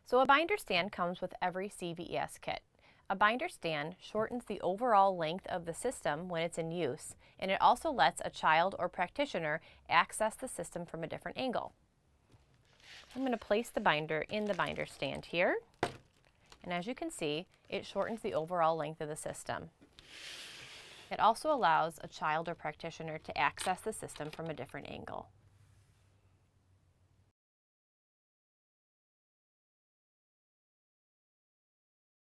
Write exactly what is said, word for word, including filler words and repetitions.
So a binder stand comes with every C V E S kit. A binder stand shortens the overall length of the system when it's in use, and it also lets a child or practitioner access the system from a different angle. I'm going to place the binder in the binder stand here, and as you can see, it shortens the overall length of the system. It also allows a child or practitioner to access the system from a different angle.